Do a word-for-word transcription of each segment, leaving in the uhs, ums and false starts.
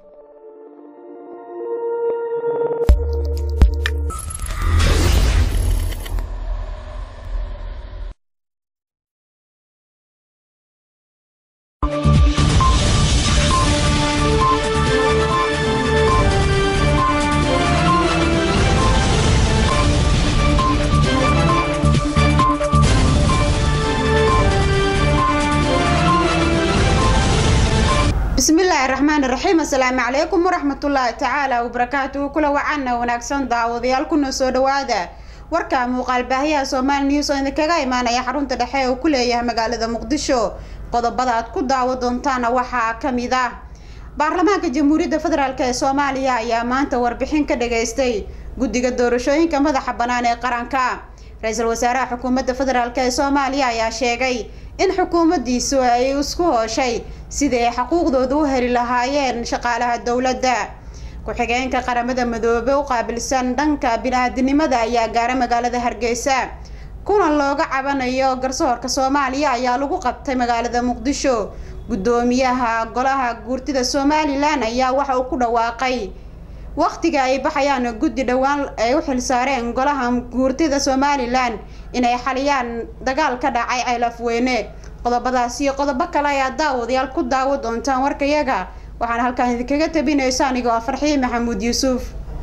بسم الله الرحمن الرحيم. السلام عليكم ورحمة الله تعالى وبركاته. كل وعنا ونكسن دعوضيال كنا سود وعدا وركا مقال باهية سومال نيوز إن كجاي معنا يحرون تدحيه وكل أيها مقالة مقدشو قد بدأت كل دعوة دونتانا وحا كميدا برلمانك جمهورية فدرالك الصومالية يا مانتا وربحين كدغيستي قد قدورشوين كمدا حبناني قرانكا رئيس الوزراء حكومة فدرالك الصومالية يا شيغي إن حكومة ديسو أي اسكو شيء سيدي حقوق دو هري لهايين شقالها الدولة دا كوحيقين كقرمدا مدوبة وقابل سان دانكا بنادني مدى يا قارة مقالة هرقيسا كون اللوغة عبانا يو قرصور كصوماليا يا لوغو قبتي مقالة مقدشو قدوميها قولها قورتي دا صومالي لانا يا وحا وكودا واقعي وقتiga ay baxayaan guddi dhawaan ay u xil saareen golaha guurtida Soomaaliland inay xaliyaan dagaal ka dhacay ay lafweyne qodobadaas iyo qodobo kale ayaa daawadayaal ku daawo doontaan warkayaga waxaan halkaan idinkaga tabinaysaa anigoo Farxiin Maxamuud Yuusuf.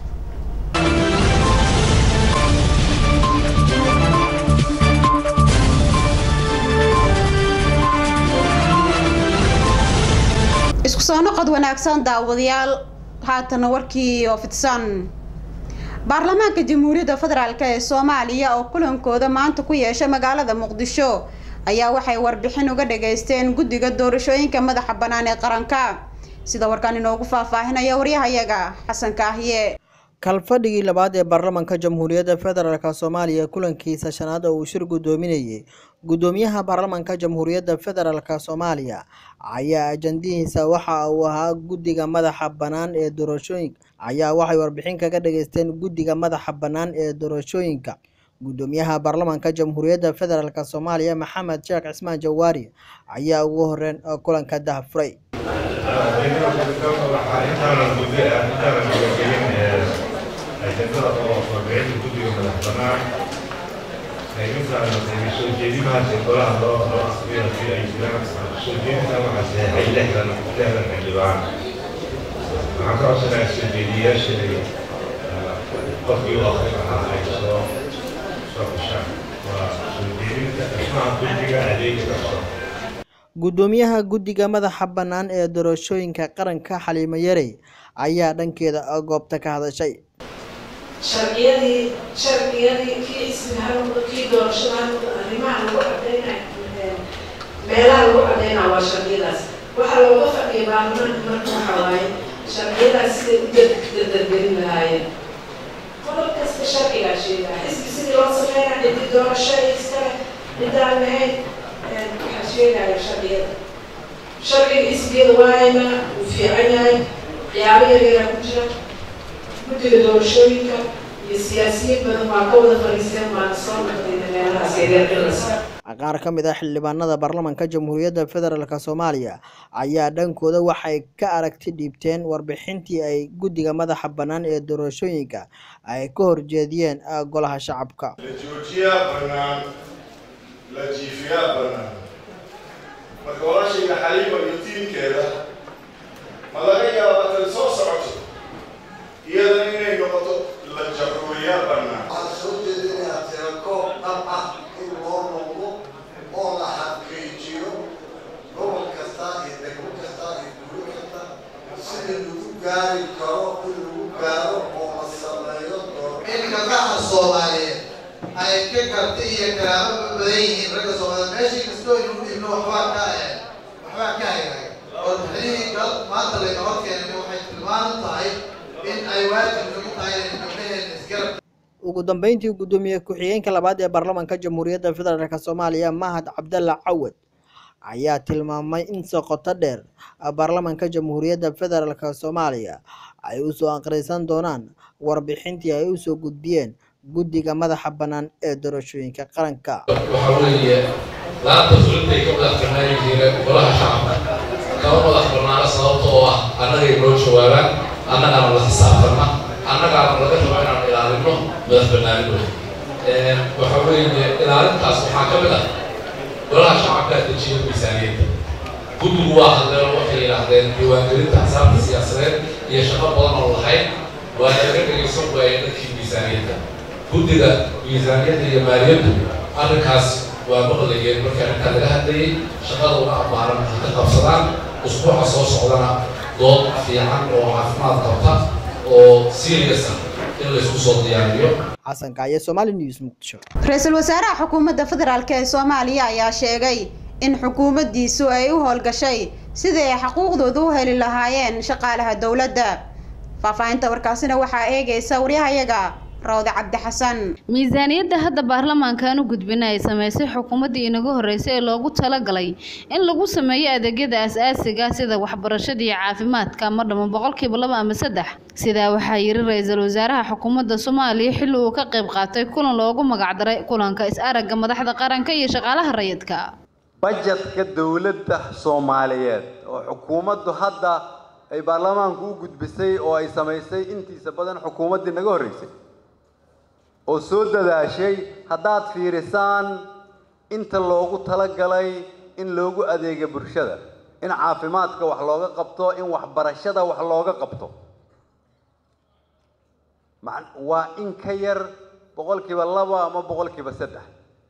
isku soo noqod wanaagsan daawadayaal haatan warkii oo fidsan baarlamaanka jamhuuriyadda federaalka ee Soomaaliya oo kulankooda maanta ku yeeshay magaalada Muqdisho ayaa waxay warbixin uga dhageysteen guddiga doorashooyinka madaxa bannaan ee qaranka sida warkaan inoogu faahfaahinaya waryahayaga Xasan Kaahiye. kalfadhigii labaad ee baarlamaanka jamhuuriyadda federaalka Soomaaliya kulankiisa shanaad oo uu shir gudoominayay gudoomiyaha baarlamaanka jamhuuriyadda federaalka Soomaaliya ayaa ajandihiisa waxa uu ahaa guddiga madaxa bannaan ee doorashooyinka ayaa waxay warbixin kaga dhageysteen guddiga madaxa bannaan ee doorashooyinka gudoomiyaha baarlamaanka jamhuuriyadda federaalka Soomaaliya Maxamed Sheekh Cismaan Jawaari ayaa ugu horreyn kulanka daahfuray. gudoomiyaha guddiga madaxa bannaan ee doorashooyinka qaranka Xaliimo Yarey ayaa dhankeeda goobta ka hadashay. sharciyadii sharciyadii kii ismahan kii doorashada arrimaha lagu cadeynay meelaha lagu cadeynaa waa sharciyadaas waxa looga fadhiyay baarlamaanka marka waxa waaye sharciyadaas siday u dadgelin lahaayeen qodob kasta sharcigaa sheegaa xisbi sidii loo sameeyaa ciddi doorasho iskale cidaan lahayn waxaa sheegaya sharciyada sharciga xisbiyada waayna uu fiican yahay ciyaaro yaryara ku jira guddiga doorashooyinka iyo siyaasiyiin badan waa ka wada fadhiisteen waana soo noqday meelahaas yaryarkadas. qaar ka mid ah xildhibaanada baarlamaanka jamhuuriyadda federaalka Soomaaliya ayaa dhankooda waxay ka aragti dhiibteen warbixintii ay guddiga madaxa bannaan ee doorashooyinka ay ka horjeediyeen golaha shacabka. la joojiyaa bannaan la jiifiyaa bannaan marka walaashayga Xaliimo iyo tiimkeeda ma laga yaabaa tan soo socoto iyadana inay noqoto la jaruuriyaa bannaan. waxaan soo jeedinayaa tirakoob dhab ah in loo noqdo oo la xaqiijiyo gobol kasta iyo degmo kasta iyo guri kasta sida lagu gaari karo in lagu gaaro oo la sameeyo in gabdhaha Soomaaliyeed ay ka karti iyo karaamo badan yihiin ragga Soomaaliyeed meeshii kastoo inuu dhibno waxbaa ka waxbaa ka hayay oo xilligii maanta la noo keenay waxay tilmaan tahay in ay waajib ugu tahay in gabdhaheena isgarab. ugu dambeyntii gudoomiye ku-xigeenka labaad ee baarlamaanka jamhuuriyadda federaalka Soomaaliya Mahad Cabdalla Cawad ayaa tilmaamay in soqoto dheer baarlamaanka jamhuuriyadda federaalka Soomaaliya ay u soo aqrisan doonaan warbixintii ay u soo gudbiyeen guddiga madaxa bannaan ee doorashooyinka qaranka. waxa weeye laanta fulinta ka madax bannaan yihiin golaha shacabka kaba madax bannaan sababtoo ah annagay noo jawaabaan annagaana la xisaabtana annagaana laga rabo inaan ilaalino madax bannaanidooda waxa weeye ilaalintaas waxaa ka mid ah golaha shacabkaa dejiya miisaaniyadda guddigu waa hadleen waxay yidhaahdeen diiwaangelinta axsaabta siyaasadeed iyo shaqo badan oo lahayd waa laga dhegaysan waayay dadkii miisaaniyadda guddiga miisaaniyadda iyo maaliyaddu arrinkaas waa maqlayeen markii arrintaa laga hadlayay shaqada una abbaaran ka qabsadaan usbuuca soo socdana dood fiican oo caafimaad qabta oo serious ah in la isku soo diyaariyo xasan kaaye Somali News Muqdisho Ra'iisul Wasaaraha Xukuumadda Federaalka ee Soomaaliya ayaa sheegay in xukuumaddiisu ay u howlgashay sidii ay xuquuqdooda u heli lahaayeen shaqaalaha dawladda faafahinta warkaasina waxaa eegaysa wariyahayaga Rawda Cabdi Xasan miisaaniyadda hadda baarlamaanka u gudbinay sameysay xukuumadda inaga horeysay ee loogu talagalay in lagu sameeyo adeegyada aasaasiga sida waxbarashada iyo caafimaadka ama dhamo boqolkiiba laba ama saddex sida waxa yiri ra'iisul wasaaraha xukuumadda Soomaaliya xilli uu ka qayb qaatay kulan loogu magac daray kulanka is aragga madaxda qaranka iyo shaqaalaha rayidka budgetka dawladda Soomaaliyeed oo xukuumaddu hadda ay baarlamaanku u gudbisay oo ay sameysay intiisa badan xukuumadda inaga horeysay oo soo dadaashay haddaad fiirisaan inta loogu talagalay in loogu adeego bulshada in caafimaadka wax looga qabto in waxbarashada wax looga qabto waa in ka yar boqolkiiba laba ama boqolkiiba saddex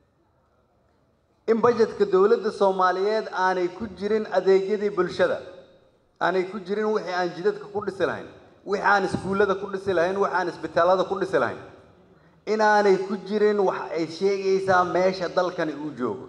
in budgetka dawladda Soomaaliyeed aanay ku jirin adeegyadii bulshada aanay ku jirin wixii aan jidadka ku dhisi lahayn wixii aan iskuulada ku dhisi lahayn wixii aan isbitaalada ku dhisi lahayn inaanay ku jirin wax ay sheegaysaa meesha dalkani uu joogo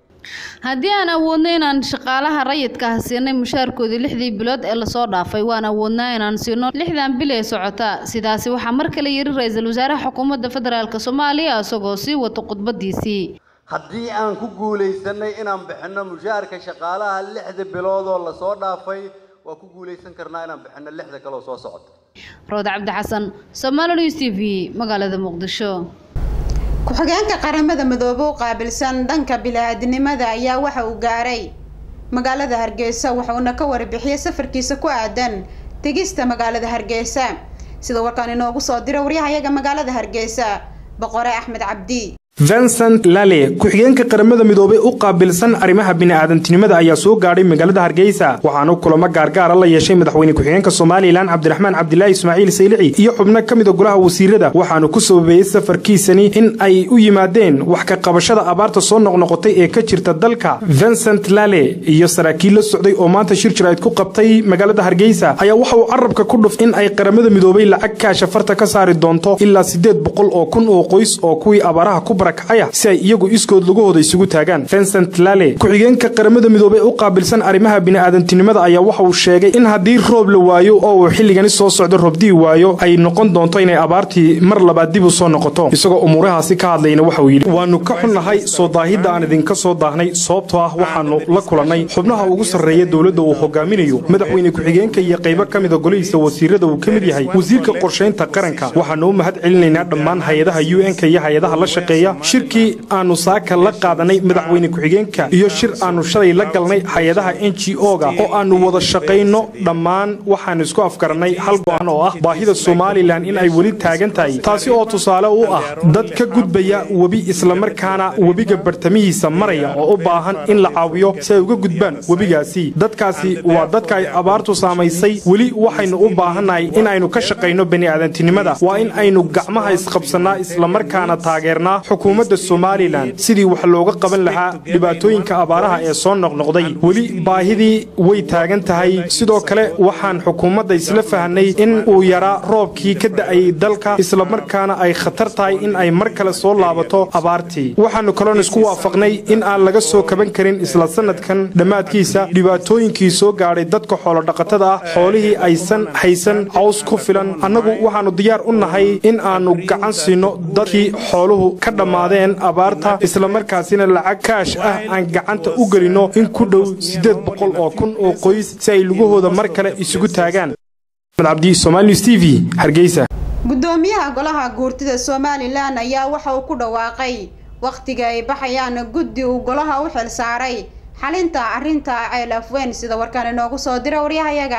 haddii aan awoodno inaan shaqaalaha rayidka ah siinay mushaarkoodii lixdii bilood ee la soo dhaafay waan awoodnaa inaan siino lixdan bil ee socota sidaasi waxaa mar kale yiri ra'iisul wasaaraha xukuumadda federaalka Soomaaliya asagoo sii wato khudbadiisii haddii aan ku guuleysanay inaan bixino mushaarka shaqaalaha lixda bilood oo la soo dhaafay waa ku guuleysan karnaa inaan bixino lixda kale oo soo socota Rawda Cabdi Xasan Somali News T V magaalada Muqdisho ku-xigeenka qaramada midoobo qaabilsan dhanka bini'aadanimada ayaa waxa uu gaaray magaalada Hargeysa wuxuuna ka warbixiyay safarkiisa ku aadan tegista magaalada Hargeysa sida warkaan inoogu soo diray wariyahayaga magaalada Hargeysa Boqore Axmed Cabdi Vincent Lale ku-xigeenka qaramada midoobay u qaabilsan arrimaha bini'aadantinimada ayaa soo gaaray magaalada Hargeysa waxaana kulamo gaargaar ah la yeeshay madaxweyne ku-xigeenka Soomaaliland Cabdiraxmaan Cabdilaahi Ismaaciil Saylici iyo xubno kamid ah golaha wasiirada waxaana ku sababeeyay safarkiisani in ay u yimaadeen wax ka qabashada abaarta soo noqnoqotay ee ka jirta dalka Vincent Lale iyo saraakiil la socday oo maanta shir jirayd ku qabtay magaalada Hargeysa ayaa waxa uu carabka ku dhuf in ay qaramada midoobay lacag kaash farta ka saari doonto ilaa sideed boqol oo kun oo qoys oo kuwii abaaraha ku si ay iyagu iskood lugahooda isugu taagaan Vincent Lale ku-xigeenka qaramada midoobay u qaabilsan arrimaha bini'aadantinimada ayaa waxa uu sheegay in haddii roob la waayo oo uu xilligani soo socdo roobdii waayo ay noqon doonto inay abaartii mar labaad dib u soo noqoto isagoo umuurahaasi ka hadlayna waxa uu yidhi waanu ka xunnahay soo daahidda aan idinka soo daahnay sababtoo ah waxaanu la kulannay xubnaha ugu sarreeya dowladda uu hogaaminayo madaxweyne ku-xigeenka iyo qaybo ka mid a golihiisa wasiirada uu ka mid yahay wasiirka qorshaynta qaranka waxaanu u mahad celinaynaa dhammaan hay-adaha U N-ka iyo hay-adaha la shaqeeya shirkii aanu saaka la qaadanay madaxweyne ku-xigeenka iyo shir aanu shalay la galnay hay'adaha N G O-ga oo aanu wada shaqeyno dhammaan waxaan isku afgaranay hal go'aan oo ah baahida Soomaaliland in ay wali taagan tahay taasi oo tusaale u ah dad ka gudbaya webi isla markaana webiga bartamihiisa maraya oo u baahan in la caawiyo si ay uga gudbaan webigaasi dadkaasi waa dadka ay abaartu saameysay wali waxaynu u baahanahay in aynu ka shaqeyno bini'aadantinimada waa in aynu gacmaha isqabsanaa isla markaana taageernaa xukuumadda Soomaaliland sidii wax looga qaban lahaa dhibaatooyinka abaaraha ee soo noqnoqday wali baahidii way taagan tahay sidoo kale waxaan xukuumadda isla fahanay in uu yaraa roobkii ka da'ay dalka isla markaana ay khatar tahay in ay mar kale soo laabato abaartii waxaanu kaloon isku waafaqnay in aan laga soo kaban karin isla sanadkan dhammaadkiisa dhibaatooyinkii soo gaadhay dadka xoolo dhaqatada ah xoolihii aysan haysan caws ku filan annagu waxaanu diyaar u nahay in aanu gacan siino dadkii xooluhu ka dhammaadeen abaarta isla markaasina lacag kaash ah aan gacanta u gelino in ku dhow sideed boqol oo kun oo qoys si ay lugahooda mar kale isugu taagaan Cabdi Somali News T V Hargeysa gudoomiyaha golaha guurtida Soomaaliland ayaa waxa uu ku dhawaaqay waqtiga ay baxayaan guddi uu golaha u xil saaray xalinta arrinta ceelafweyn sida warkaan inoogu soo diray wariyahayaga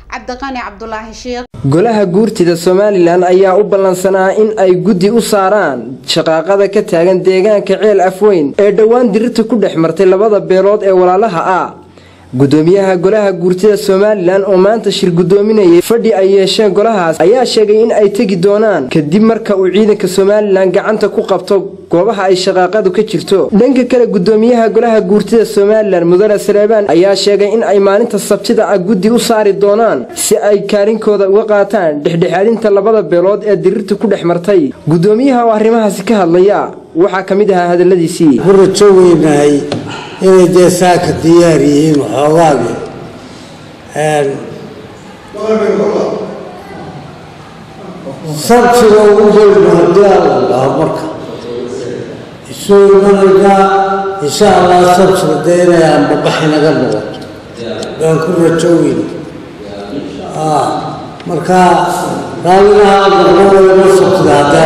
cabdiqani cabdulaahi sheekh. golaha guurtida Somaliland ayaa u ballansanaa in ay guddi u saaraan shaqaaqada ka taagan deegaanka Ceel Afweyn ee dhawaan dirirta ku dhex martay labada beelood ee walaalaha ah. gudoomiyaha golaha guurtida Somaliland oo maanta shir gudoominayay fadhi ay yeesheen golahaas ayaa sheegay in ay tagi doonaan kadib marka uu ciidanka Somaliland gacanta ku qabto goobaha ay shaqaaqadu ka jirto. dhanka kale gudoomiyaha golaha guurtida Somaliland Mudane Sareebaan ayaa sheegay in ay maalinta Sabtida ah guddi u saari doonaan si ay kaarinkooda uga qaataan dhexdhexaadinta labada beelood ee dirirta ku dhex martay. gudoomiyaha oo arrimahaasi ka hadlaya waxa kamid ah hadaladiisii horjoogeynay inay deesaaka diyaar yihiin waxoogaagi een sabtiga ugu dhowaada marka isoo marka insha Allah sabtiga deynayaan babaxi naga noqoto waan ku rajooyin ah marka raaliga dadweynaha sabtiga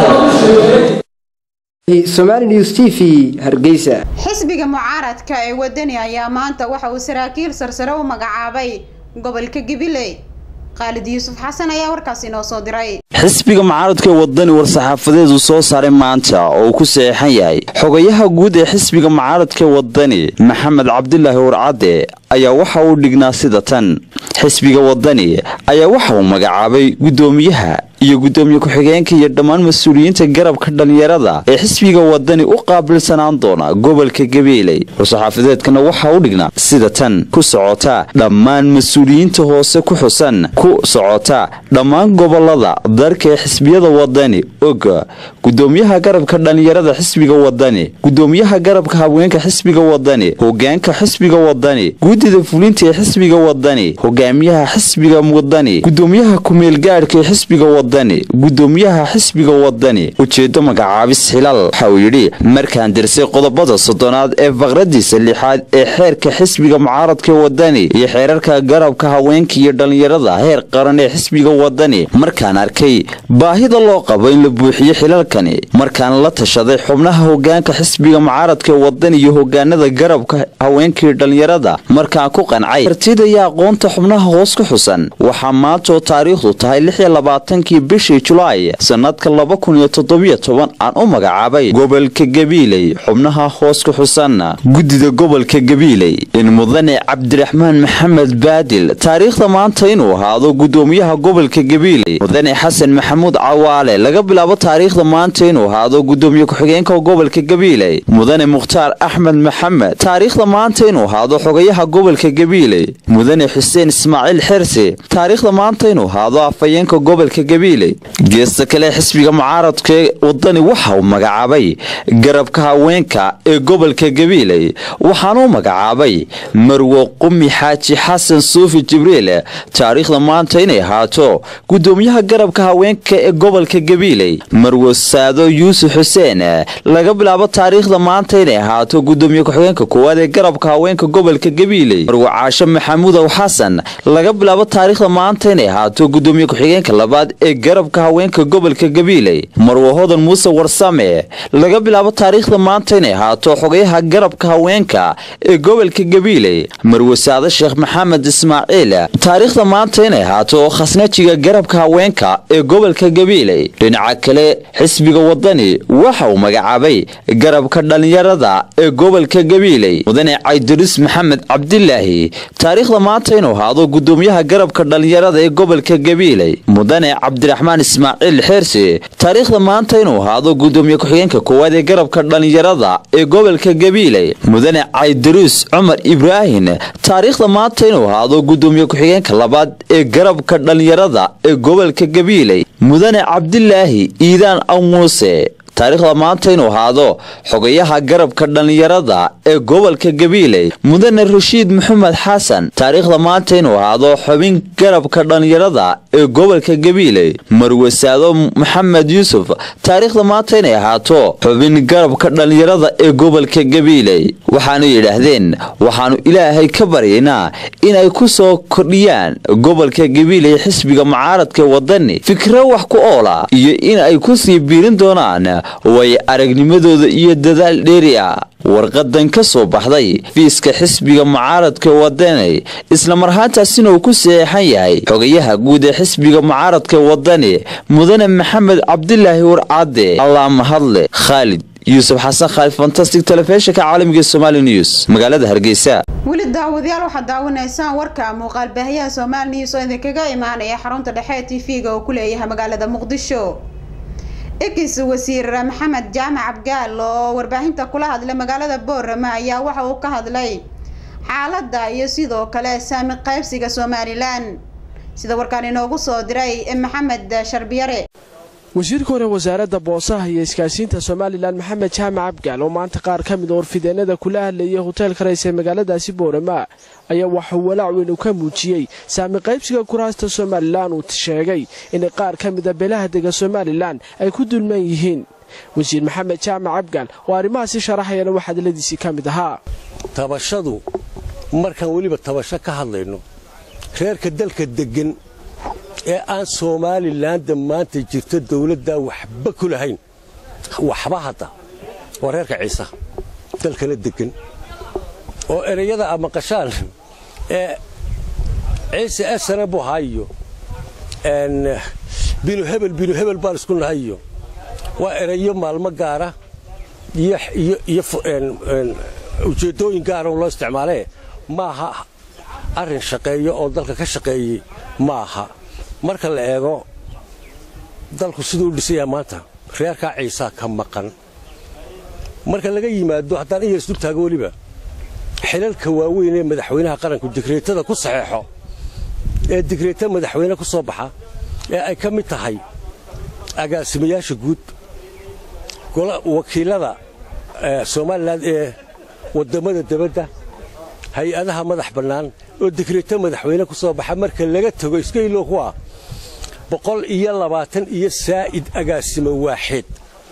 Somali News T V Hargeysa. xisbiga mucaaradka ee wadani ayaa maanta waxa uu saraakiil sarsare u magacaabay gobolka Gabiley. Khalid Yuusuf Xasan ayaa warkaasi noo soo diray. xisbiga mucaaradka ee wadani war saxaafadeed uu soo saaray maanta oo uu ku saxeexan yahay xogayaha guud ee xisbiga mucaaradka ee wadani Maxamed Cabdilaahi Warcade ayaa waxa uu dhignaa sida tan. xisbiga wadani ayaa waxa uu magacaabay gudoomiyaha iyo gudoomiye ku-xigeenka iyo dhammaan mas'uuliyiinta garabka dhalinyarada ee xisbiga wadani u qaabilsanaan doona gobolka Gabiley. saxaafadeedkana waxa uu dhignaa sida tan: ku socota dhammaan mas'uuliyiinta hoose ku xusan ku socota dhammaan gobolada dalka ee xisbiyada wadani oga gudoomiyaha garabka dhalinyarada xisbiga wadani gudoomiyaha garabka haweenka xisbiga wadani hoggaanka xisbiga wadani guddida fulinta ee xisbiga wadani hogaamiyaha xisbiga wadani gudoomiyaha ku-meel gaadhka ee xisbiga wadani gudoomiyaha xisbiga wadani ujeedo magacaabis xilal waxa uu yidhi markaan dirsay qodobada soddonaad ee faqradiisa lixaad ee xeerka xisbiga mucaaradka wadani iyo xeerarka garabka haweenka iyo dhalinyarada heer qaran ee xisbiga wadani markaan arkay baahida loo qabo in la buuxiyo xilalkani markaan la tashaday xubnaha hoggaanka xisbiga mucaaradka wadani iyo hoggaanada garabka haweenka iyo dhalinyarada markaan ku qancay kartida iyo aqoonta xubnaha hoos ku xusan waxaa maanta taariikhdu tahay lix iyo labaatan bishii July sanadka laba kun iyo toddoba iyo toban aan u magacaabay gobolka Gabiley xubnaha hoos ku xusan guddida gobolka Gabiley in Mudane Cabdiraxmaan Maxamed Baadil taariikhda maanta inuu ahaado gudoomiyaha gobolka Gabiley Mudane Xasan Maxamuud Cawaale laga bilaabo taariikhda maanta inuu ahaado gudoomiye ku-xigeenka gobolka Gabiley Mudane Mukhtaar Axmed Maxamed taariikhda maanta inuu ahaado xogayaha gobolka Gabiley Mudane Xuseen Ismaaciil Xirsi taariikhda maanta inuu ahaado afayeenka gobolka Gabiley geesta kale xisbiga mucaaradka wadani waxa uu magacaabay garabka haweenka ee gobolka Gabiley waxaana uu magacaabay Marwo Qumi Xaaji Xasan Suufi Jibriil taariikhda maanta inay ahaato gudoomiyaha garabka haweenka ee gobolka Gabiley Marwo Saado Yuusuf Xuseen laga bilaabo taariikhda maanta inay ahaato gudoomiye ku-xigeenka koowaad ee garabka haweenka gobolka Gabiley Marwo Caasho Maxamuud Xasan laga bilaabo taariikhda maanta inay ahaato gudoomiye ku-xigeenka labaad ee garabka haweenka gobolka Gabiley Marwo Hodan Muuse Warsame laga bilaabo taariikhda maanta inay ahaato xogayaha garabka haweenka ee gobolka Gabiley Marwo Saado Sheekh Maxamed Ismaaciil taariikhda maanta inay ahaato khasnajiga garabka haweenka ee gobolka Gabiley dhinaca kale xisbiga wadani waxa uu magacaabay garabka dhalinyarada ee gobolka Gabiley Mudane Cabdiris Maxamed Cabdilaahi taariikhda maanta inuu ahaado gudoomiyaha garabka dhalinyarada ee gobolka Gabiley Mudane Cabdiraxmaan Ismaaciil Xirsi taariikhda maanta inuu ahaado gudoomiye ku-xigeenka koowaad ee garabka dhalinyarada ee gobolka Gabiley Mudane Cabdiris Cumar Ibraahin taariikhda maanta inuu ahaado gudoomiye ku-xigeenka labaad ee garabka dhalinyarada ee gobolka Gabiley Mudane Cabdilaahi Iidaan Amuuse taariikhda maanta inuu ahaado xogayaha garabka dhalinyarada ee gobolka Gabiley Mudane Rashiid Maxamed Xasan taariikhda maanta inuu ahaado xubin garabka dhalinyarada ee gobolka Gabiley Marwo Saado Maxamed Yuusuf taariikhda maanta inay ahaato xubin garabka dhalinyarada ee gobolka Gabiley waxaanu yiraahdeen waxaanu Ilaahay ka baryaynaa in ay ku soo kordhiyaan gobolka Gabiley xisbiga mucaaradka wadani fikra wax ku oola iyo in ay ku sii biirin doonaan way aragnimadooda iyo dadaal dheeri ah warqadan ka soo baxday fiiska xisbiga mucaaradka wadani isla marhaantaasina uu ku saxeexan yahay xogayaha guud ee xisbiga mucaaradka wadani mudane maxamed cabdilaahi warcade allah mahadle Khalid Yusuf Xasan Khalid Fantastic Television ka caalamiga Somali News magaalada Hargeysa wali daawadayaal waxa daawanaysaan warka muuqaal baahiyaha Somali News oo idinkaga imaanaya xarunta dhexe T V-ga oo ku leeyahay magaalada Muqdisho إكس وزير محمد جامع عبقال warbaahinta kula hadlay magaalada Boorama ayaa waxa uu ka hadlay xaaladda iyo sidoo kale saami qaybsiga Somaliland sida warkaan inoogu soo diray Maxamed Sharbiyare wasiirka hore wasaaradda boosaha iyo iskaashinta Somaliland Maxamed Jaamac Abgaal oo maanta qaar ka mid ah warfideenada kula hadlayay hoteelka ra'iisul ee magaaladaasi Boorama ayaa waxa uu walaac weyn ka muujiyay saami qaybsiga kuraasta Somaliland uu sheegay in qaar ka mid ah beelaha dega Somaliland ay ku dulman yihiin wasiir Maxamed Jaamac Abgaal oo arrimahaasi sharaxayna waxa hadaladiisii ka mid ahaa tabashadu markaan waliba tabasho ka hadlayno reerka dalka degan ee aan Somaliland maanta jirto dawladda waxba ku lahayn waxba hada wareerka ciisa dalkana degan oo ereyada ama qashaan ee ciise asana buu hayo en binu hebel binu hebel baan isku nahayo waa ereyo maalmo gaara iyo iyo en ujeedooyin gaar ah oo loo isticmaalay maaha arrin shaqeeyo oo dalka ka shaqeeyay maaha marka la eego dalku sidoo dhisay maanta reerka ciisa ka maqan marka laga yimaado haddaan iyo isku taago waliba xilalka waaweyn ee madaxweynaha qaranku digreetada ku saxeexo ee digreetada madaxweynaha ku soo baxa ee ay ka mid tahay agaasimayaasha guud gola wakiilada Somaliland ee wadamada dibadda hay-adaha madax bannaan oo digreetada madaxweynaha ku soo baxa marka laga tago iska ilo kuwa boqol iyo labaatan iyo saa'id agaasimo waaxid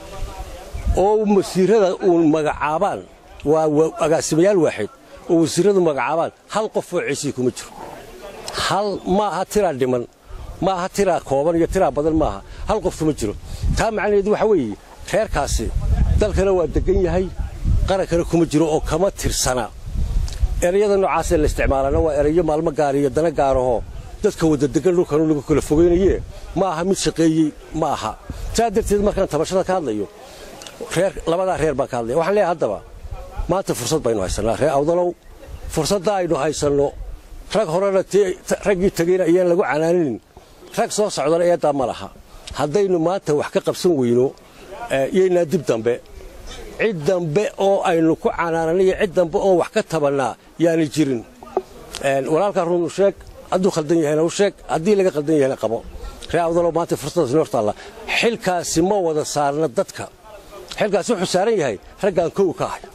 oo wasiirada uu magacaabaan waa agaasimayaal waaxid oo wasiiradu magacaabaan hal qof oo ciisi kuma jiro hal ma aha tira dhiman ma aha tira kooban iyo tira badan ma aha hal qof kuma jiro taa macnaheedu waxa weeye reerkaasi dalkana waa degan yahay qarankana kuma jiro oo kama tirsana ereyada noocaas ee la isticmaalana waa ereyo maalmo gaar iyo dana gaar ah dadka wada degan dhulkan lagu kala fogeynayay ma aha mid shaqeeyay ma aha taadirteed markaan tabashada ka hadlayo reer labada reer baa ka hadlay waxaan leeyahay hadaba maanta fursad baynu haysanaa reer awdalow fursadda aynu haysano rag horena ragii tagayna ayaan lagu canaaninin rag soo socdana eedaa ma laha haddaynu maanta wax ka qabsan weyno yeena dib dambe cid dambe oo aynu ku canaananayo cid dambe oo wax ka tabanaa yaani jirin een walaalka run sheeg hadduu khaldan yahay uu sheeg haddii laga khaldan yahay qabo reewdalo maanta fursadaas noorta Allah xilkaasi ma wada saarna dadka xilkaasi wuxuu saaran yahay raggan koow ka ah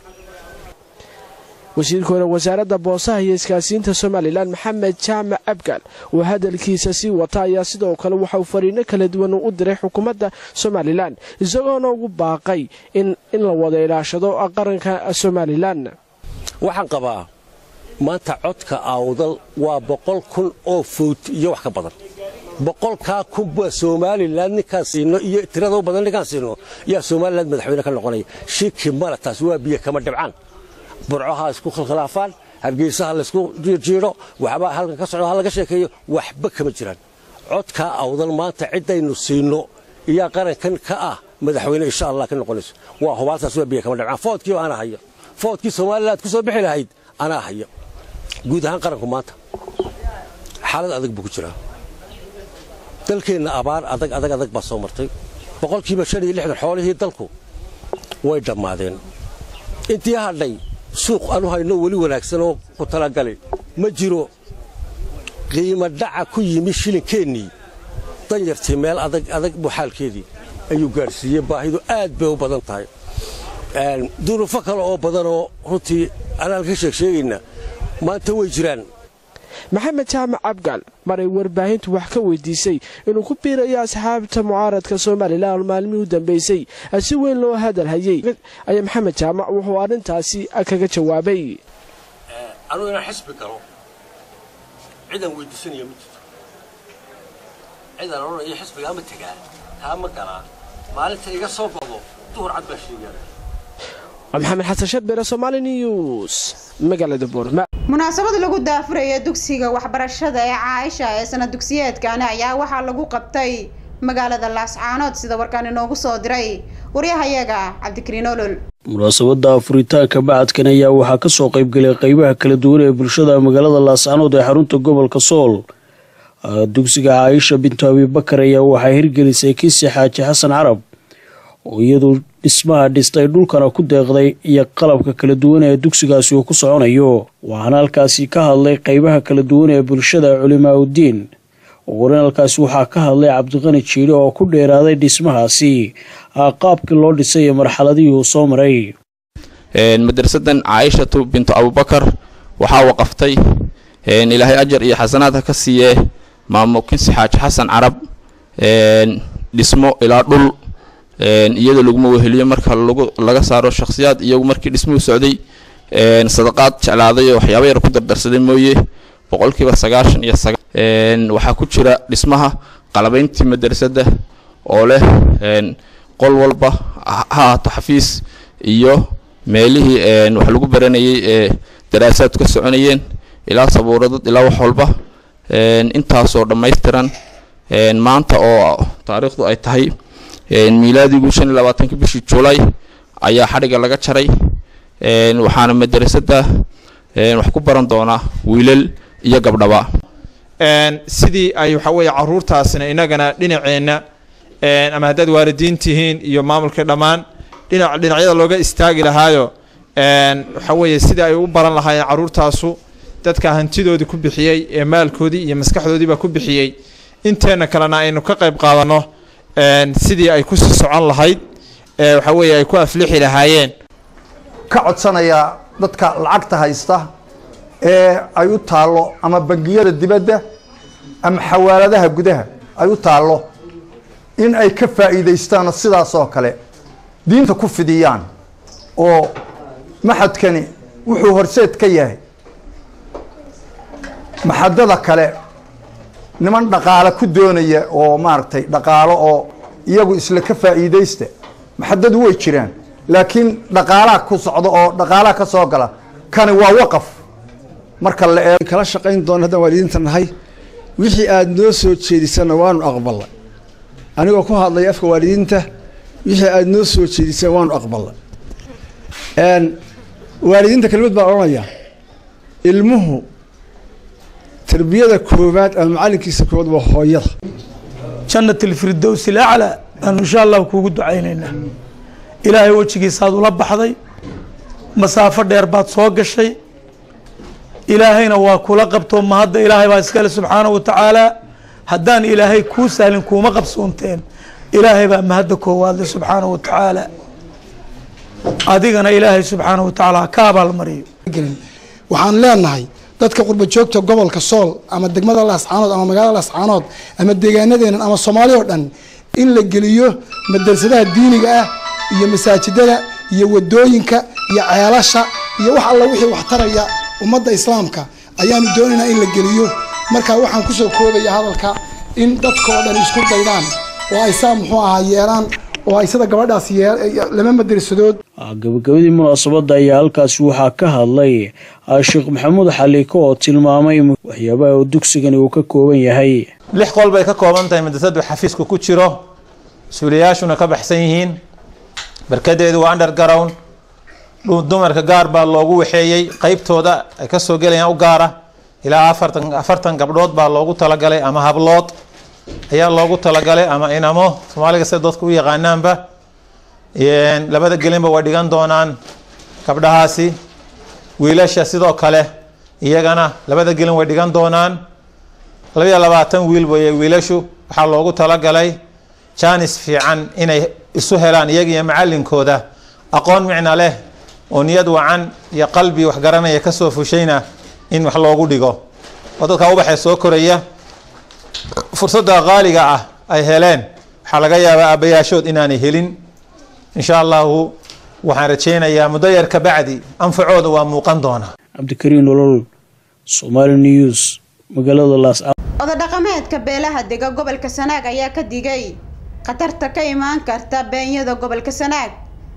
wasiirka hore wasaaradda boosaha iyo iskaashinta Somaliland Maxamed Jaamac Abgaal oo hadalkiisa si wata ayaa sidoo kale waxa uu fariino kala duwan u diray xukuumadda Somaliland isagoo ugu baaqay in in la wada ilaashado qaranka Somaliland waxaan qabaa maanta codka awdal waa boqol kun oo foot iyo wax ka badan boqol ka kubba Somaliland ninkaasino iyo tirada badan ninkaasino yaa Somaliland madaxweyne ka noqonay shiki mala taas waa biyo kama dhibcaan burcaha isku khilaafaan hargeysaha la isku jiiro waxba halka ka socdo halka sheekeeyo waxba kama jiraan codka awdal maanta cidaynu siino iyo qarankan ka ah madaxweyne insha Allah ka noqonayso waa hubaaltaas waa biyo kama dhibcaan foodkii ana hayo foodkii Somaliland ku soo bixi lahayd ana hayo guud ahaan qaranku maanta xaalad adag buu ku jiraa dalkeena abaar adag adag adag ba soo martay boqolkiiba shan iyo lixdan xoolihii dalku way dhamaadeen intii hadhay suuq aanu hayno wali wanaagsan oo ku tala galay ma jiro qiimo dhaca ku yimi shilinkeenii dan yartii meel adag adag buu xaalkeedii ayuu gaarsiiyay baahidu aad bay u badan tahay een duruufo kale oo badan oo runtii aan ka sheegsheegayna maanta way jiraan Maxamed Jaamac Abgaal maray warbaahintu wax ka weydiisay inuu ku biirayo asxaabta mucaaradka Somaliland maalmihii u dambeysay si weyn loo hadal hayay ay Maxamed Jaamac wuxuu arintaasi kaga jawaabay anuu ina xisbi karo ciidan weydiisanaya mid ciidan oo iyo xisbiga ama tagaa taa ma gala maalinta iga soo godo duhur cad baa sheegaya maxamed xasan shadbeere Somali News magaalada Boorama munaasabad lagu daafuraya dugsiga waxbarashada ee Caaisha ee sanad dugsiyeedkan ayaa waxa lagu qabtay magaalada Laascaanood sida warkaan inoogu soo diray wariyahayaga Cabdikariin Olol munaasabada furitaanka bacadkan ayaa waxaa ka soo qayb galay qaybaha kala duwan ee bulshada magaalada Laascaanood ee xarunta gobolka Sool dugsiga Caaisha bintu Abi Bakar ayaa waxaa hirgelisay Kiisi Xaaji Xasan Carab oo iyadu dhismaha dhistay dhulkana ku deeqday iyo qalabka kala duwan ee dugsigaasi uu ku soconayo waxaana halkaasi ka hadlay qaybaha kala duwan ee bulshada culimaa u diin wararkaasi waxaa ka hadlay Cabdiqani Jiile oo ku dheeraaday dhismahaasi qaabkii loo dhisay marxaladii uu soo maray een madrasadan Caaisha bintu Abu Bakar waxa waqaftay een Ilaahay ajar iyo xasanaad ka siiyay maamo Kiisi Xaaji Xasan Carab een dhismo ilaa dhul een iyada lagu weheliyo marka lagu laga saaro shakhsiyaad iyagu markii dhismuhu socday een sadaqaad jeclaaday waxyaabo yar ku dardarsaday mooyee boqolkiiba sagaashan iyo sagaal een waxa ku jira dhismaha qalabayntii madrasada oo leh een qol walba ha taxfiis iyo meelihii een wax lagu baranayay ee daraasaad ka soconayeen ilaa sabuurado ilaa wax walba een intaas oo dhameystiran een maanta oo taariikhdu ay tahay een miilaadigu shan iyo labaatanka bishii July ayaa xariga laga jaray een waxaana madrasada een wax ku baran doona wiilal iyo gabdhaba een sidii ay waxa weeye caruurtaasina inagana dhinaceena een ama hadad waalidiintihiin iyo maamulka dhamaan dhinac dhinacyada looga istaagi lahaayo een waxa weeye sidii ay u baran lahaayeen caruurtaasu dadka hantidoodii ku bixiyay ee maalkoodii iyo maskaxdoodii ba ku bixiyay inteena kalena aynu ka qayb qaadano een sidii ay ku socon lahayd ee waxa weeye ay ku aflixi lahaayeen ka codsanaya dadka lacagta haysta ee ay u taalo ama bangiyada dibadda ama xawaaladaha gudaha ay u taalo in ay ka faa'iideystaan sidaas oo kale diinta ku fidiyaan oo maxadkani wuxuu horseed ka yahay maxadada kale niman dhaqaale ku doonaya oo maaragtay dhaqaalo oo iyagu isla ka faa'iideysta maxadadu way jiraan laakiin dhaqaalaha ku socdo oo dhaqaalaha ka soo gala kani waa waqaf marka la ee kala shaqayn doon hadan waalidiinta nahay wixii aad noo soo jeedisana waanu aqbalay anigoo ku hadlay afka waalidiinta wixii aad noo soo jeedisay waanu aqbalay een waalidiinta kelmad baa oranaya ilmuhu tarbiyada koobaad ama macalinkiisa koobaad waa hooyada jannatul firdaws al-a'la aan insha Allah kuugu ducaynayna ilaahay wajigiisa aad ula baxday masaafo dheer baad soo gashay ilaahayna waa kula qabto ma hadda ilaahay baa iska subhanahu wa ta'ala haddaan ilaahay ku saalin kuma qabsoonteen ilaahay baa mahadda koowaad subhanahu wa ta'ala adigana ilaahay subhanahu wa ta'ala ka abaal mariyo waxaan leenahay dadka qurba joogta gobolka Sool ama degmada Laascaanood ama magaalada Laascaanood ama deegaanadeena ama Soomaaliya oo dhan in la geliyo madrasadaha diiniga ah iyo masaajidada iyo wadooyinka iyo ceelasha iyo wax alla wixii wax taraya ummadda islaamka ayaanu doonaynaa in la geliyo marka waxaan ku soo koobaya hadalka in dadka oo dhan isku daydaan oo ay saa muxuu ahaa yeeraan oo ay sida gabadhaas lama madrasadood gabagabadii munaasabada ayaa halkaasi waxaa ka hadlay Sheekh Maxamuud Xaliiko oo tilmaamay waxyaabaha uu dugsigani uu ka kooban yahay lix qol bay ka kooban tahay madrasadu xafiisku ku jiro suuliyaashuna ka baxsan yihiin barkadeedu waa underground dumarka gaar baa loogu waxeeyay qaybtooda ay ka soo galayaan u gaara ilaa afartan afartan gabdhood baa loogu talagalay ama hablood ayaa loogu talagalay ama inamo Soomaaliga sida dadku u yaqaanaanba een labada gelinba way dhigan doonaan gabdhahaasi wiilasha sidoo kale iyagana labada gelin way dhigan doonaan laba iyo labaatan wiil way wiilashu waxa loogu talagalay chance fiican inay isu helaan iyaga iyo macallinkooda aqoon micna leh oo niyad wacan iyo qalbi wax garanaya ka soo fushayna in wax loogu dhigo oo dadka u baxay soo koraya fursadda qaaliga ah ay heleen waxa laga yaabaa abayaashood inaanay helin insha Allah waxaan rajeynayaa muddo yar ka bacdi anfacooda waa muuqan doona Cabdikariin Olol Somali News magaalada Laascaanood oda dhaqameedka beelaha dega gobolka Sanaag ayaa ka digay qatarta ka imaan karta beenyada gobolka Sanaag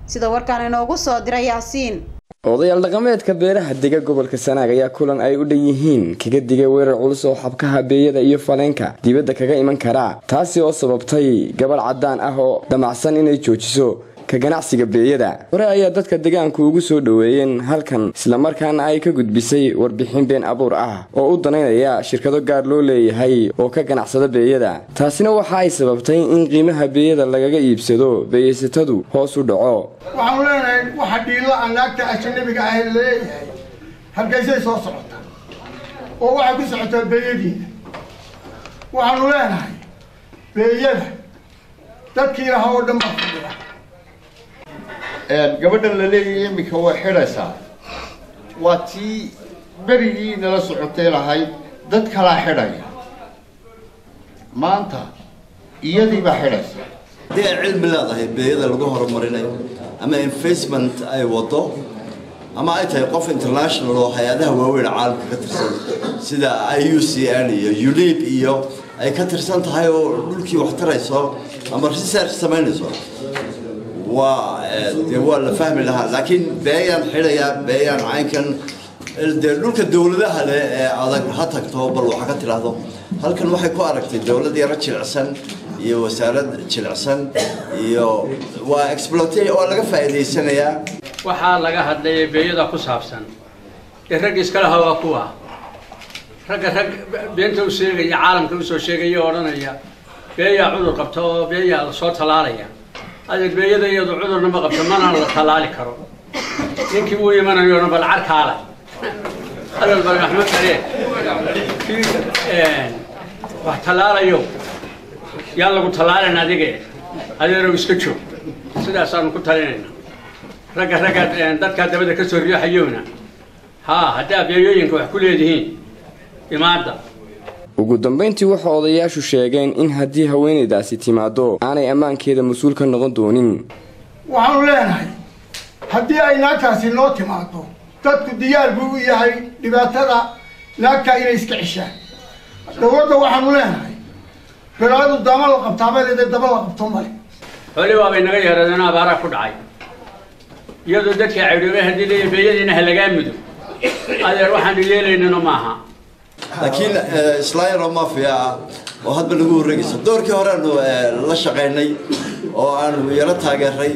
sida warkaan inoogu soo diray Yaasiin. odayaal dhaqameedka beeraha dega gobolka Sanaag ayaa kulan ay u dhan yihiin kaga digay weerar culus oo xabkaha beeyada iyo faleenka dibadda kaga iman kara taasi oo sababtay gabal cadaan ah oo damacsan inay joojiso ka ganacsiga beeyada hore ayaa dadka deegaanku ugu soo dhaweeyeen halkan isla markaana ay ka gudbisay warbixin been abuur ah oo u daneynaya shirkado gaar loo leeyahay oo ka ganacsada beeyada taasina waxa ay sababtay in qiimaha beeyada lagaga iibsado beeysatadu hoos u dhaco waxaan leenahay waxa dhiilo aan laagta ajnabiga ah leeyahay halkaysay soo socota oo waxa ku socota beeyadiina waxaan leenahay beeyada dadkii lahaa oo dhan baa fadhiya gabadhan la leeyahay imika way xidhaysaa waa tii berigii nala socotay lahayd dad kalaa xidhaya maanta iyadii baa xidhaysa haddii ay cilmi leedahay beeyada lagu horumarinayo ama investment ay wado ama ay tahay qof international oo hay-adaha waaweyn caalamka ka tirsan sida I U C N iyo UNEP iyo ay ka tirsan tahay oo dhulkii wax tarayso ama research samaynayso waa waa la fahmi lahaa laakiin beeyaan xidhaya beeyaan caynkan dhulka dawladaha leh ee adag ha tagto bal waxa ka tiraahdo halkan waxay ku aragtay dawlad yar jilicsan iyo wasaarad jilicsan iyo waa exploitation oo laga faa'iideysanayaa waxa laga hadlayay beeyada ku saabsan ee rag iska lahaa waa kuwa rag rag beenta u sheegay caalamka u soo sheegay oo oranaya beeya cudur qabto oo beeya soo talaalaya adeeg beeyada iyadu cudurna ma qabto mana la talaali karo ninkii uu yimanayo bal carkaala adal bal Axmed Kare ee wax talaalayo yaa lagu talaalana adige adeero iska joog sidaas aan ku talinayna raga raga dadka dabada ka soo riixayona ha hadaa beeyooyinka wax ku leedihiin imaada ugu dambeyntii waxa odayaashu sheegeen in haddii haweeneydaasi timaado aanay ammaankeeda mas'uul ka noqon doonin waxaan leenahay haddii ay naagtaasi noo timaado dadku diyaar buu u yahay dhibaatada naagta inay iska cishaan dowladda waxaan leenahay beeradu dama la qabtaa maleeda daba la qabto male xooli waa bay naga yaradeen abaara ku dhacay iyadoo dadkii caydhoobay haddii leeyahay beeyadiina ha lagaa mudo adeer waxaan yeelaynana maaha laakiin islaayar oo mafia ah oo hadba lagu wareegayso doorkii hore aanu la shaqaynay oo aanu yara taageeray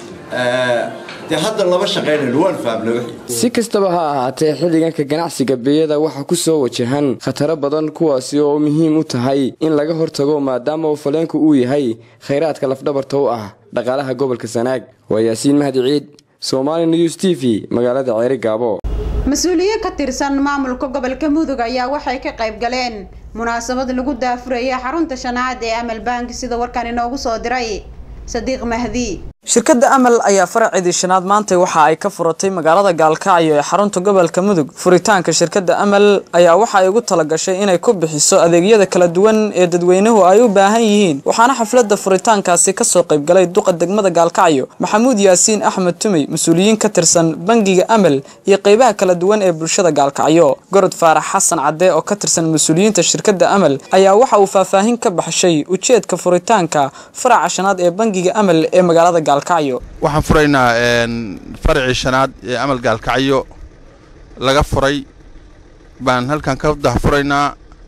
dee hadda laba shaqaynayno waan fahamnay wixii si kastaba ha ahaatee xilligan ka ganacsiga beeyada waxaa ku soo wajahan khataro badan kuwaasi oo muhiim u tahay in laga hortago maadaama uu faleenku uu yahay khayraadka lafdhabarta u ah dhaqaalaha gobolka Sanaag waa Yaasiin Mahdi Ciid Somali News T V magaalada Ceeri Gaabo mas'uuliyiin ka tirsan maamulka gobolka Mudug ayaa waxay ka qayb galeen munaasabad lagu daafurayay xarunta shanaad ee Amal Bank sida warkaan inoogu soo diray Sadiiq Mahdi shirkadda Amal ayaa faraceedii shanaad maanta waxa ay ka furatay magaalada Gaalkacyo ee xarunta gobolka Mudug furitaanka shirkadda Amal ayaa waxa ay ugu talagashay inay ku bixiso adeegyada kala duwan ee dadweynuhu ay u baahan yihiin waxaana xafladda furitaankaasi ka soo qayb galay duqa degmada Gaalkacyo Maxamuud Yaasiin Axmed Tumey mas'uuliyiin ka tirsan bangiga Amal iyo qaybaha kala duwan ee bulshada Gaalkacyo Gorod Faarax Xasan Cadde oo ka tirsan mas'uuliyiinta shirkadda Amal ayaa waxa uu faahfaahin ka baxshay ujeedka furitaanka faraca shanaad ee bangiga Amal ee magaalada waxaan furaynaa farci shanaad ee Amal Gaalkacyo laga furay baan halkan ka furaynaa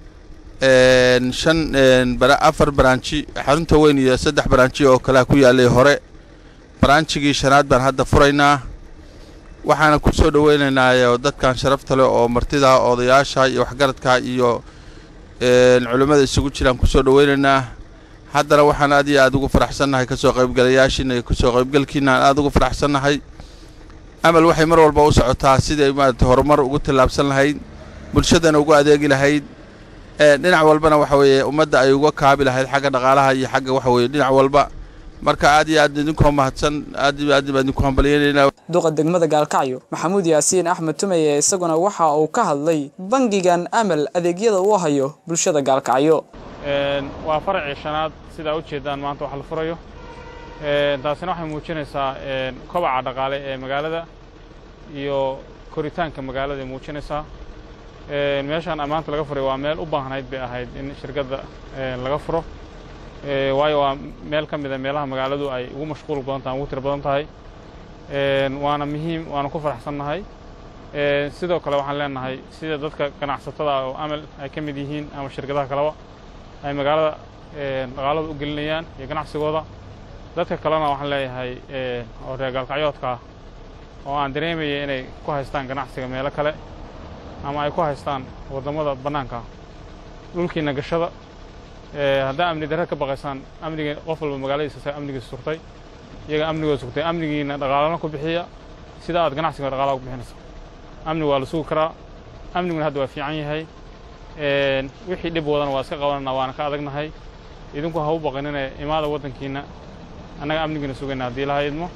shan afar branchi xarunta weyn iyo saddex branchi oo kala ku yaalay hore branchigii shanaad baan hadda furaynaa waxaana ku soo dhaweynaynaa dadkan sharafta leh oo martida odayaasha iyo waxgaradka iyo culimada isugu jiraan ku soo dhaweynaynaa haddana waxaan aad iyo aad ugu faraxsanahay ka soo qaybgalayaashiina iyo ku soo qaybgalkiina aad ugu faraxsanahay Amal waxay mar walba u socotaa sidii maanta horumar ugu tilaabsan lahayd bulshadana ugu adeegi lahayd ee dhinac walbana waxa weeye ummadda ay uga kaabi lahayd xagga dhaqaalaha iyo xagga waxa weeye dhinac walba marka aad iyo aad idinku mahadsan aad iyo aad idinku hambalyeynayna duqa degmada Gaalkacyo Maxamuud Yaasiin Axmed Tumey isaguna waxa uu ka hadlay bangigan Amal adeegyada uu hayo bulshada Gaalkacyo een waa farci shanaad sida u jeedaan maanta wax la furayo ee taasina waxay muujinaysaa een kobaca dhaqaale ee magaalada iyo koritaanka magaalada ay muujinaysaa ee meeshan amaanta laga furay waa meel u baahnayd bay ahayd in shirkadda ee laga furo ee waayo waa meel ka mid ah meelaha magaaladu ay ugu mashquul badan tahay ugu tir badan tahay waana muhiim waana ku faraxsannahay sidoo kale waxaan leenahay sida dadka ganacsatada oo amal ay ka mid yihiin ama shirkadaha kaleba ay magaalada dhaqaalada u gelinayaan iyo ganacsigooda dadka kalena waxaan leeyahay oo reer gaalkacyoodka ah oo aan dareemaya inay ku haystaan ganacsiga meelo kale ama ay ku haystaan waddamada bannaanka dhulkiina gashada haddaa amni darre ka baqaysaan amniga qof walba magaaladiisa sa amnigiisa sugtay iyaga amnigooda sugtay amnigiina dhaqaalana ku bixiya sida aad ganacsiga dhaqaalaha ku bixinaysa amni waa la sugi karaa amniguna hadda waa fiican yahay wixii dhib wadana waa iska qabanana waana ka adagnahay idinku ha u baqinine imaada waddankiina annaga amnigiina sugayna haddii laha idmo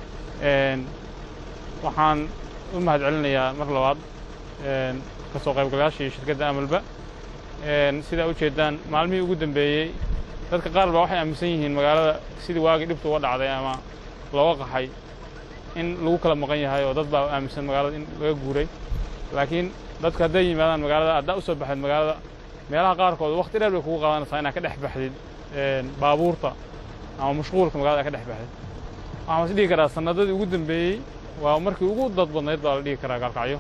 waxaan u mahad celinayaa mar labaad ka soo qaybgalayaasha iyo shirkadda amalba sidaa u jeedaan maalmihii ugu dambeeyey dadka qaar baa waxay aaminsan yihiin magaalada sidii waagii dhibtu uga dhacday ama looga qaxay in lagu kala maqan yahay oo dad baa aaminsan magaalada in laga guuray laakiin dadku hadday yimaadaan magaalada haddaa u soo baxayd magaalada meelaha qaarkood waqti dheer bay kugu qaadanaysaa inaad ka dhex baxdid baabuurta ama mashquulka magaalada ka dhex baxdid waxaan is dhihi karaa sanadadii ugu dambeeyey waa markii ugu dad badnayd baa la dhihi karaa gaalkacyo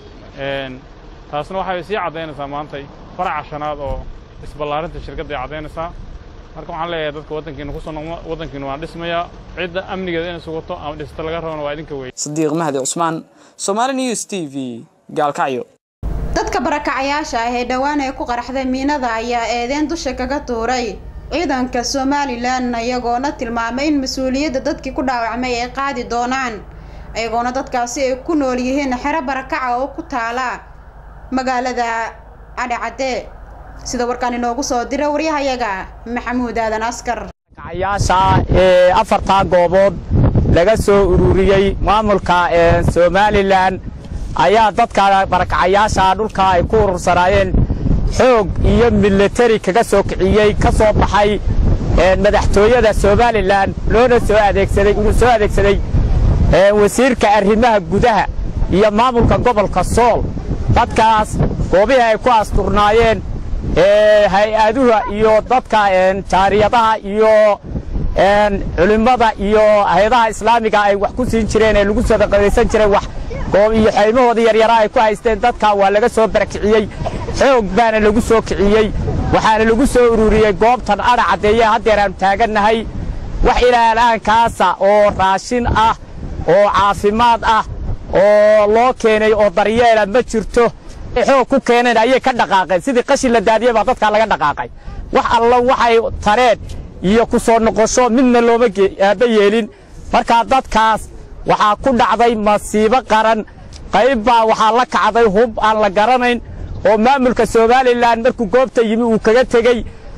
taasna waxay sii caddaynaysaa maantay faraca shanaad oo isballaarinta shirkadda ay caddaynaysaa marka waxaan leeyahay dadka waddankiina ku soo noqma waddankiina waan dhismayaa cidda amnigeeda inay sugato ama dhista laga rabana waa idinka weeye Sadiiq Mahdi Cusmaan Somali News T V gaalkacyo dadka barakacayaasha ah ee dhawaan ay ku qaraxday miinada ayaa eedeen dusha kaga tuuray ciidanka Somaliland iyagoona tilmaamay in mas'uuliyadda dadkii ku dhaawacmay ay qaadi doonaan ayagoona dadkaasi ay ku nool yihiin xero barakaca oo ku taala magaalada Adacade sida warkaan inoogu soo diray wariyahayaga Maxamuud Aadan Askar barakacayaasha ee afarta goobood laga soo ururiyay maamulka ee Somaliland ayaa dadka barakacayaasha dhulka ay ku urursanaayeen xoog iyo military kaga soo kiciyay ka soo baxay ee madaxtooyada Somaliland loona soo adeegsaday ugu soo adeegsaday ee wasiirka arrimaha gudaha iyo maamulka gobolka Sool dadkaas goobaha ay ku asturnaayeen ee hay-aduhu iyo dadka ee taariikhda iyo ee culimada iyo hay'adaha islaamiga ay wax ku siin jireen ee lagu soo dhaqaysan jiray wax goob iyo xaymahooda yar yar ay ku haysteen dadka waa laga soo barakiciyay xoog baana lagu soo kiciyay waxaana lagu soo ururiyay goobtan Adacade hadeer aan taaganahay wax ilaalaan kaasa oo raashin ah oo caafimaad ah oo loo keenay oo daryeel ma jirto xoog ku keenay ayay ka dhaqaaqeen sidii qashin la daadiyay baa dadka laga dhaqaaqay wax alla waxay tareen iyo ku soo noqosho midna looma aaba yeelin marka dadkaas waxa ku dhacday masiibo qaran qayb baa waxa la kacday hub aan la garanayn oo maamulka Somaliland markuu goobta yimi uu kaga tagay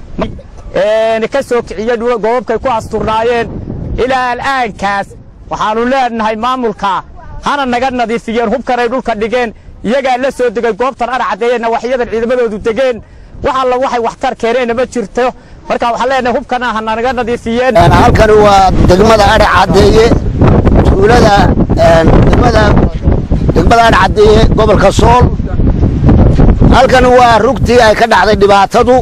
ee ka soo kiciyay goobkay ku asturnaayeen ilaa aankaas waxaanu leenahay maamulka hana naga nadiifiyeen hubkanay dhulka dhigeen iyaga la soo degay goobtan Adacade waxyadan ciidamadoodu degeen waxa la waxay waxtar keeneen ma jirto marka waxa leenahay hubkana hana naga nadiifiyeen halkan waa degmada Adacade tuulada degmada degmada Adacade gobolka Sool halkan waa rugtii ay ka dhacday dhibaatadu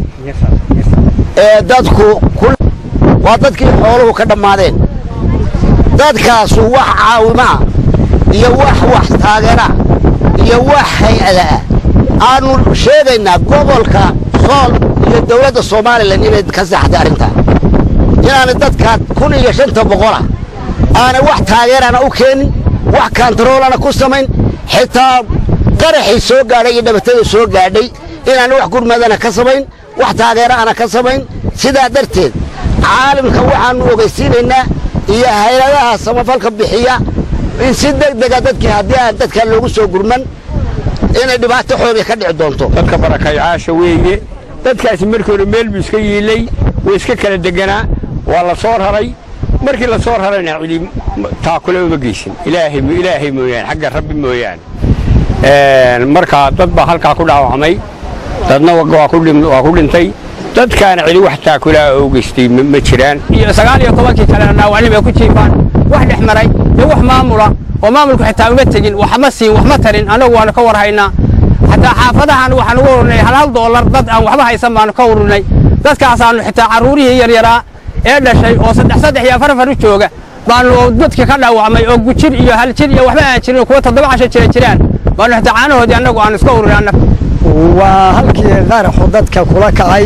ee dadku waa dadkii xooluhu ka dhamaadeen dadkaas wax caawima iyo wax wax taageera iyo wax hay'ada aanu sheegaynaa gobolka Sool iyo dawladda Soomaaliland inay ka saxday arinta inaanay dadka kun iyo shan boqol aana wax taageerana u keenin wax controlana ku samayn xitaa qaraxii soo gaadhay iyo dhabatada soo gaadhay inaan wax gurmadana ka samayn wax taageerana ka samayn sidaa darteed caalamka waxaanu ogeysiinaynaa iyo hay'adaha samafalka bixiya in si degdeg ah dadkii haddii aan dadka loogu soo gurman inay dhibaato xoog ka dhici doonto dadka barakacayaasha weeye dadkaasi markii hore meel buu iska yiilay way iska kala deganaa waa la soo raray markii la soo rarayna cili taakule uma geysan ilaahay ilaahay mooyaan xagga rabbi mooyaan een marka dad baa halka ku dhaawacmay dadna waa ku dhim waa ku dhintay dadkaana cili wax taakula oo geystay ma jiraan iyo sagaal iyo toban kalena dhaawacni bay ku jiifaan wax dhex maray iyo wax maamula oo maamulku xitaa uma tagin wax ma siin wax ma tarin anagu waan ka warhaynaa hataa xaafadahan waxaan ugu warnay hal hal dollar dad aan waxba haysan baan ka warnay dadkaas aanu xitaa caruurihii yar yaraa ee dhashay oo saddex saddex iyo afar afar u jooga baanu dadka ka dhaawacmay oo gujir iyo hal jir iyo waxba aan jirin kuwa toddoba casho jira jiraan baanu xitaa caanahoodii annagu aan iska ururinaa waa halkii qaraxu dadka kula kacay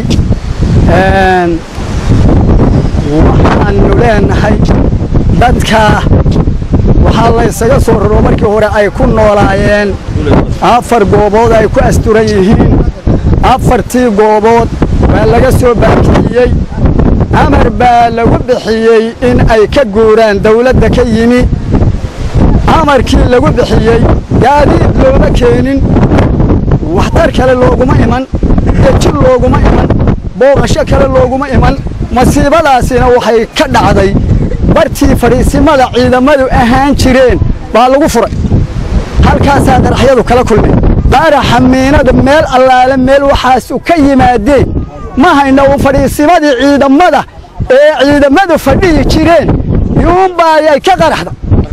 waxaanu leenahay dadka waxaa la isaga soo raro markii hore ay ku noolaayeen afar goobood ay ku asturan yihiin afartii goobood baa laga soo baakiyey amar baa lagu bixiyey in ay ka guuraan dawladda ka yimi amarkii lagu bixiyey gaadiid looma keenin waxtar kale looguma iman dejin looguma iman booqasho kale looguma iman masiibadaasina waxay ka dhacday bartii fadhiisimada ciidamadu ahaan jireen baa lagu furay halkaasaa qaraxyadu kala kulmeen qaraxa miinada meel allaale meel waxaasu ka yimaadeen ma hayna uu fadhiisimadii ciidamada ee ciidamadu fadhiyi jireen yuunbaayay ka qaraxda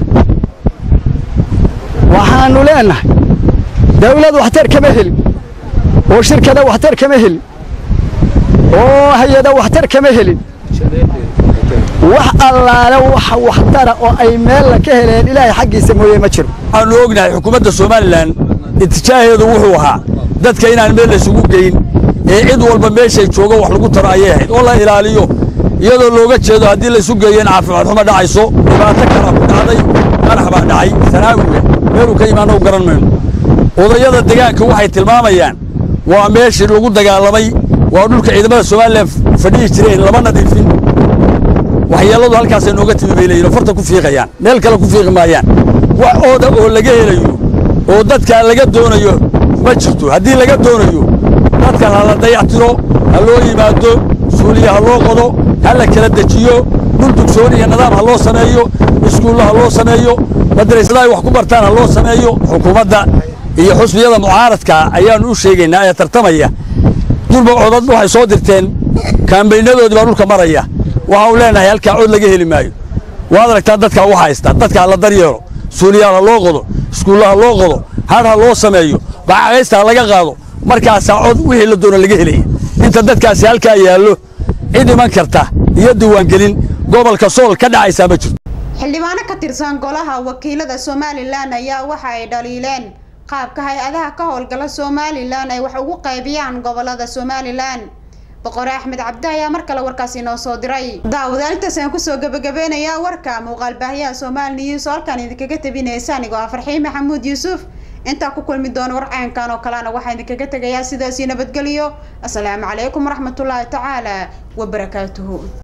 waxaanu leenahay dawlad waxtar kama helin oo shirkada waxtar kama helin oo hay-ada waxtar kama helin wax allaale waxa waxtara oo ay meel ka heleen ilaahay xaggiisa mooyee ma jiro waxaanu ognahay xukuumadda somalilan itijaaheedu wuxuu ahaa dadka inaan meel la isugu geyn ee cid walba meeshay joogo wax lagu taro ayay ahayd oo la ilaaliyo iyadoo looga jeedo haddii la isu geeyo in caafimaad xumo dhacayso dhibaato kala ku dhacday qarax baa dhacay sanaawiga meeluu ka imaanno garan mayno odayada deegaanka waxay tilmaamayaan waa meeshii lagu dagaalamay waa dhulka ciidamada somalilan fadhiyi jireen lama nadiifin waxyeelladu halkaasay nooga timi bay leeyihin oo farta ku fiiqayaan meel kale ku fiiqi maayaan wax ooda oo laga helayo oo dadka laga doonayo ma jirto haddii laga doonayo dadka ha la dayactiro ha loo yimaado suuliya ha loo qodo ha la kala dejiyo dhul dugsoon iyo nidaam ha loo sameeyo iskuulla ha loo sameeyo madrasada ay wax ku bartaan ha loo sameeyo xukuumadda iyo xusbiyada mucaaradka ayaanu u sheegaynaa ee tartamaya dulba codad waxay soo dirteen kaambaynadoodii baa dhulka maraya waxa uu leenahay halkaa cod laga heli maayo waad aragtaa dadka u haysta dadka ha la daryeelo suuliyaal ha loo qodo iskuulla ha loo qodo hadh ha loo sameeyo bacagaysta ha laga qaado markaasaa cod wixii la doono laga helaya inta dadkaasi halkaa yaallo cid iman karta iyo diiwaangelin gobolka sool ka dhacaysaa ma jirto xildhibaano ka tirsan golaha wakiilada Somaliland ayaa waxa ay dhaliileen qaabka hay-adaha ka howlgala Somaliland ay wax ugu qaybiyaan gobolada Somaliland boqor Axmed Cabdi ayaa mar kale warkaasi noo soo diray daawadayaasha aan ku soo gabagabeynaya warka muuqaal baahiyaha Somali News halkan idinkaga tabinaysa anigoo ah Farxiin Maxamuud Yuusuf inta ku kulmi doono warcaankan oo kale waxaan idinkaga tagayaa sidaas nabadgeliyo assalaamu calaykum waraxmatullaahi tacaala wa barakaatuhu.